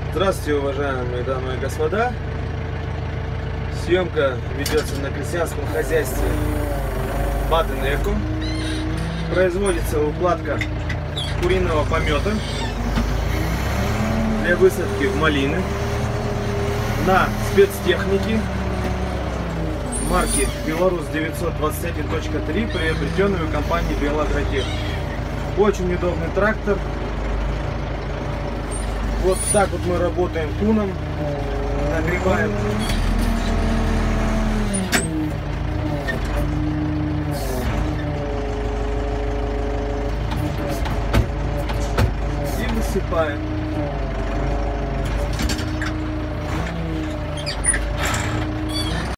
Здравствуйте, уважаемые дамы и господа. Съемка ведется на крестьянском хозяйстве Баден-Эко. Производится укладка куриного помета для высадки в малины на спецтехнике марки Беларусь 921.3, приобретенную компанией Белагротех. Очень удобный трактор. Вот так вот мы работаем куном, нагреваем. И высыпаем.